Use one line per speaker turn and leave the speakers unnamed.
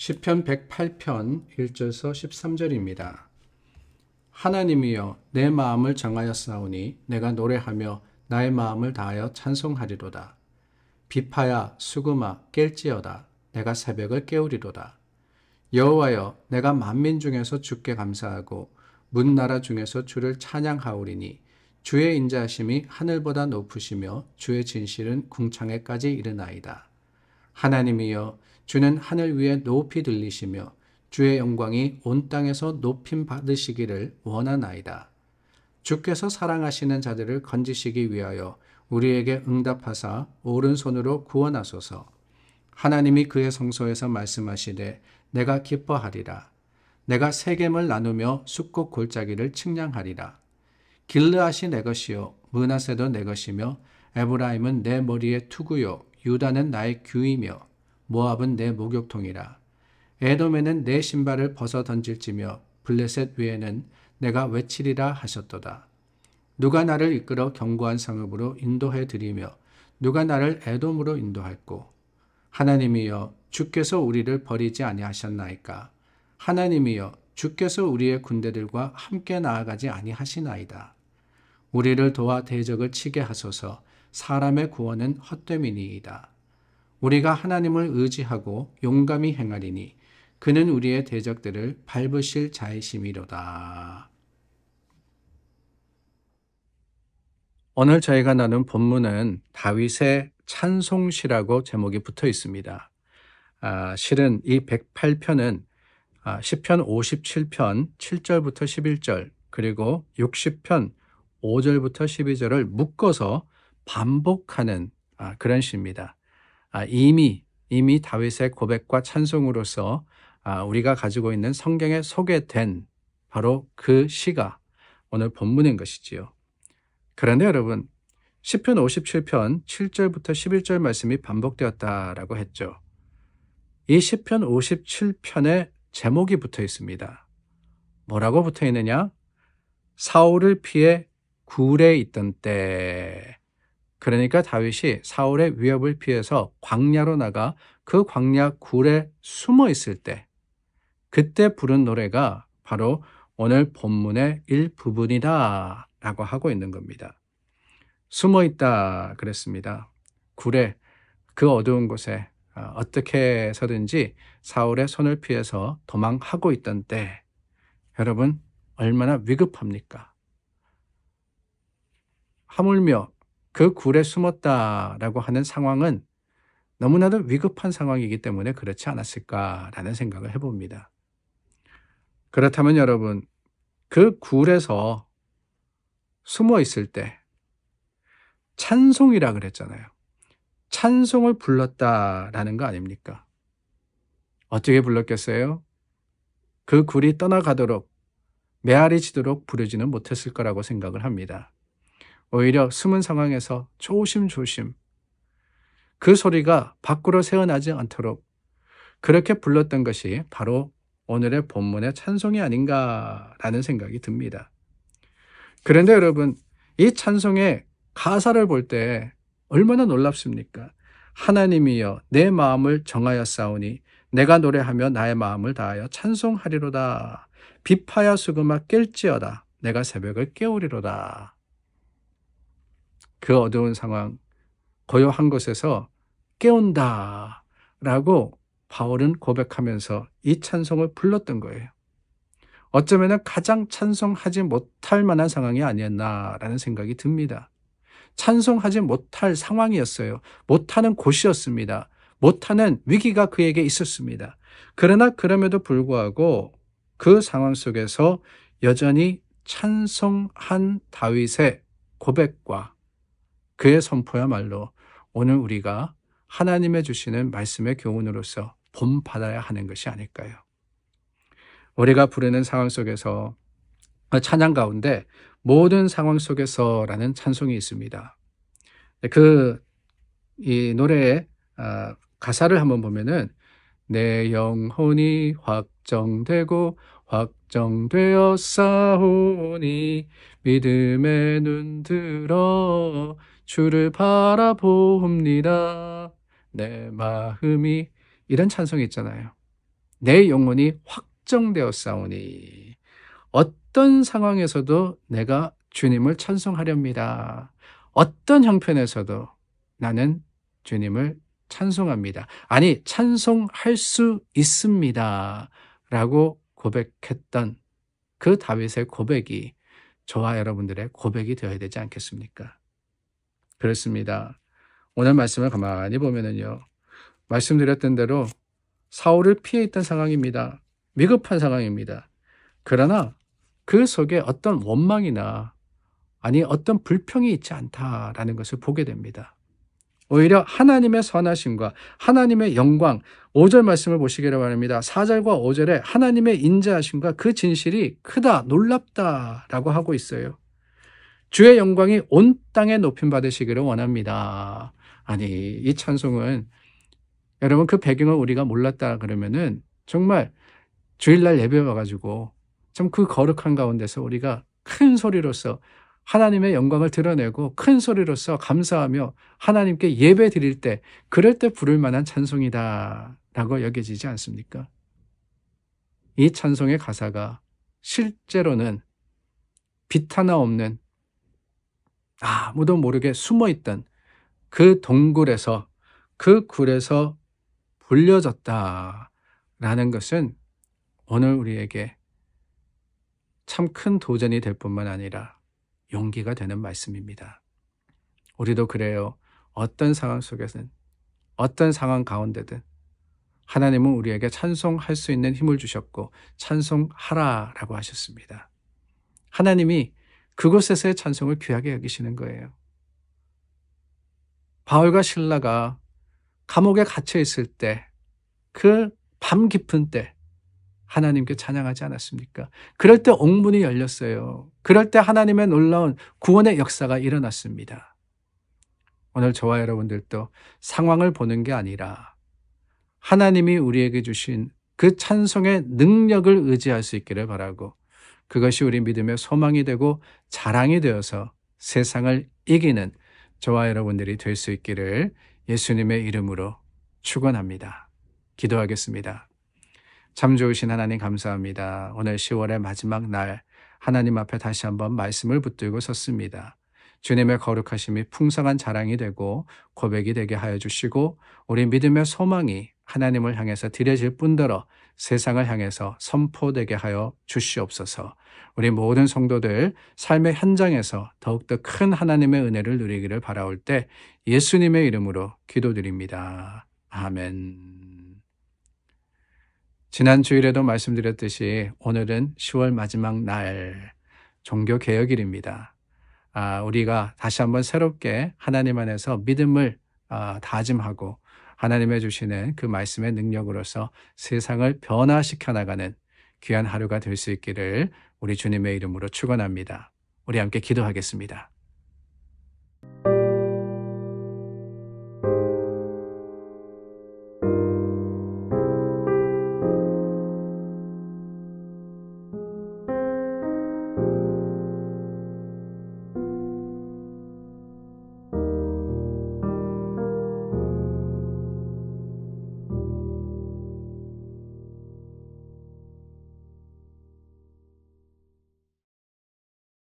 시편 108편 1절서 13절입니다. 하나님이여 내 마음을 정하였사오니 내가 노래하며 나의 마음을 다하여 찬송하리로다. 비파야 수금아 깰지어다. 내가 새벽을 깨우리로다. 여호와여 내가 만민 중에서 주께 감사하고 문나라 중에서 주를 찬양하오리니 주의 인자하심이 하늘보다 높으시며 주의 진실은 궁창에까지 이르나이다. 하나님이여 주는 하늘 위에 높이 들리시며 주의 영광이 온 땅에서 높임 받으시기를 원하나이다. 주께서 사랑하시는 자들을 건지시기 위하여 우리에게 응답하사 오른손으로 구원하소서. 하나님이 그의 성소에서 말씀하시되 내가 기뻐하리라. 내가 세겜을 나누며 숫곡 골짜기를 측량하리라. 길르앗이 내 것이요 므낫세도 내 것이며 에브라임은 내 머리의 투구요 유다는 나의 규이며 모압은 내 목욕통이라. 에돔에는 내 신발을 벗어 던질지며 블레셋 위에는 내가 외치리라 하셨도다. 누가 나를 이끌어 견고한 성읍으로 인도해 드리며 누가 나를 에돔으로 인도할꼬. 하나님이여 주께서 우리를 버리지 아니하셨나이까. 하나님이여 주께서 우리의 군대들과 함께 나아가지 아니하시나이다. 우리를 도와 대적을 치게 하소서. 사람의 구원은 헛됨이니이다. 우리가 하나님을 의지하고 용감히 행하리니 그는 우리의 대적들을 밟으실 자이심이로다. 오늘 저희가 나눈 본문은 다윗의 찬송시라고 제목이 붙어 있습니다. 실은 이 108편은 시편 57편 7절부터 11절 그리고 60편 5절부터 12절을 묶어서 반복하는 그런 시입니다. 이미 다윗의 고백과 찬송으로서 우리가 가지고 있는 성경에 소개된 바로 그 시가 오늘 본문인 것이지요. 그런데 여러분, 시편 57편 7절부터 11절 말씀이 반복되었다라고 했죠. 이 시편 57편에 제목이 붙어 있습니다. 뭐라고 붙어 있느냐? 사울을 피해 굴에 있던 때. 그러니까 다윗이 사울의 위협을 피해서 광야로 나가 그 광야 굴에 숨어 있을 때, 그때 부른 노래가 바로 오늘 본문의 일부분이다 라고 하고 있는 겁니다. 숨어 있다 그랬습니다. 굴에, 그 어두운 곳에 어떻게 해서든지 사울의 손을 피해서 도망하고 있던 때, 여러분 얼마나 위급합니까? 하물며 그 굴에 숨었다라고 하는 상황은 너무나도 위급한 상황이기 때문에 그렇지 않았을까라는 생각을 해봅니다. 그렇다면 여러분, 그 굴에서 숨어 있을 때 찬송이라 그랬잖아요. 찬송을 불렀다라는 거 아닙니까? 어떻게 불렀겠어요? 그 굴이 떠나가도록 메아리 치도록 부르지는 못했을 거라고 생각을 합니다. 오히려 숨은 상황에서 조심조심 그 소리가 밖으로 새어나지 않도록 그렇게 불렀던 것이 바로 오늘의 본문의 찬송이 아닌가라는 생각이 듭니다. 그런데 여러분, 이 찬송의 가사를 볼 때 얼마나 놀랍습니까? 하나님이여 내 마음을 정하였사오니 내가 노래하며 나의 마음을 다하여 찬송하리로다. 비파야 수금아 깰지어다. 내가 새벽을 깨우리로다. 그 어두운 상황, 고요한 곳에서 깨운다 라고 바울은 고백하면서 이 찬송을 불렀던 거예요. 어쩌면 가장 찬송하지 못할 만한 상황이 아니었나라는 생각이 듭니다. 찬송하지 못할 상황이었어요. 못하는 곳이었습니다. 못하는 위기가 그에게 있었습니다. 그러나 그럼에도 불구하고 그 상황 속에서 여전히 찬송한 다윗의 고백과 그의 선포야말로 오늘 우리가 하나님의 주시는 말씀의 교훈으로서 본받아야 하는 것이 아닐까요? 우리가 부르는 상황 속에서 찬양 가운데 모든 상황 속에서라는 찬송이 있습니다. 이 노래의 가사를 한번 보면은 내 영혼이 확정되고 확정되어 싸우니 믿음의 눈 들어 주를 바라봅니다. 내 마음이, 이런 찬송이 있잖아요. 내 영혼이 확정되었사오니. 어떤 상황에서도 내가 주님을 찬송하렵니다. 어떤 형편에서도 나는 주님을 찬송합니다. 아니, 찬송할 수 있습니다. 라고 고백했던 그 다윗의 고백이 저와 여러분들의 고백이 되어야 되지 않겠습니까? 그렇습니다. 오늘 말씀을 가만히 보면은요, 말씀드렸던 대로 사울을 피해 있던 상황입니다. 위급한 상황입니다. 그러나 그 속에 어떤 원망이나 아니 어떤 불평이 있지 않다라는 것을 보게 됩니다. 오히려 하나님의 선하심과 하나님의 영광, 5절 말씀을 보시기를 바랍니다. 4절과 5절에 하나님의 인자하심과 그 진실이 크다, 놀랍다라고 하고 있어요. 주의 영광이 온 땅에 높임 받으시기를 원합니다. 아니, 이 찬송은 여러분 그 배경을 우리가 몰랐다 그러면은 정말 주일날 예배 와가지고 참 그 거룩한 가운데서 우리가 큰 소리로서 하나님의 영광을 드러내고 큰 소리로서 감사하며 하나님께 예배 드릴 때 그럴 때 부를 만한 찬송이다라고 여겨지지 않습니까? 이 찬송의 가사가 실제로는 빛 하나 없는 아무도 모르게 숨어있던 그 동굴에서 그 굴에서 불려졌다라는 것은 오늘 우리에게 참 큰 도전이 될 뿐만 아니라 용기가 되는 말씀입니다. 우리도 그래요. 어떤 상황 속에서는 어떤 상황 가운데든 하나님은 우리에게 찬송할 수 있는 힘을 주셨고 찬송하라라고 하셨습니다. 하나님이 그곳에서의 찬송을 귀하게 여기시는 거예요. 바울과 실라가 감옥에 갇혀 있을 때, 그 밤 깊은 때 하나님께 찬양하지 않았습니까? 그럴 때 옥문이 열렸어요. 그럴 때 하나님의 놀라운 구원의 역사가 일어났습니다. 오늘 저와 여러분들도 상황을 보는 게 아니라 하나님이 우리에게 주신 그 찬송의 능력을 의지할 수 있기를 바라고, 그것이 우리 믿음의 소망이 되고 자랑이 되어서 세상을 이기는 저와 여러분들이 될 수 있기를 예수님의 이름으로 축원합니다. 기도하겠습니다. 참 좋으신 하나님 감사합니다. 오늘 10월의 마지막 날 하나님 앞에 다시 한번 말씀을 붙들고 섰습니다. 주님의 거룩하심이 풍성한 자랑이 되고 고백이 되게 하여 주시고 우리 믿음의 소망이 하나님을 향해서 드려질 뿐더러 세상을 향해서 선포되게 하여 주시옵소서. 우리 모든 성도들 삶의 현장에서 더욱더 큰 하나님의 은혜를 누리기를 바라올 때 예수님의 이름으로 기도드립니다. 아멘. 지난 주일에도 말씀드렸듯이 오늘은 10월 마지막 날 종교개혁일입니다. 우리가 다시 한번 새롭게 하나님 안에서 믿음을 다짐하고 하나님의 주시는 그 말씀의 능력으로서 세상을 변화시켜 나가는 귀한 하루가 될 수 있기를 우리 주님의 이름으로 축원합니다. 우리 함께 기도하겠습니다.